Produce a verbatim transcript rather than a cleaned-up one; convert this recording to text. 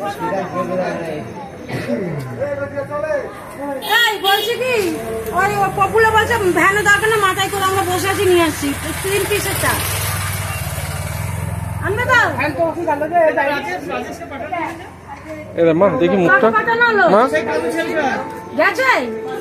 এই বলছি কি ওই পপুলা বলছে ভ্যানে দরকার না, মাথায় করে আমরা বসে আছি, নিয়ে আসছি তিন পিসের চা আনবে দাও। মা দেখি মুখটা গেছে।